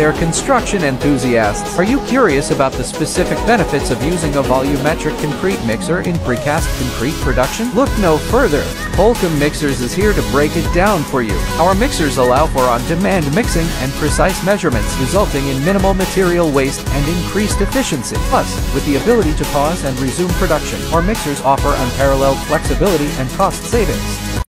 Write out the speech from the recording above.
they're construction enthusiasts. Are you curious about the specific benefits of using a volumetric concrete mixer in precast concrete production? Look no further. Holcombe Mixers is here to break it down for you. Our mixers allow for on-demand mixing and precise measurements, resulting in minimal material waste and increased efficiency. Plus, with the ability to pause and resume production, our mixers offer unparalleled flexibility and cost savings.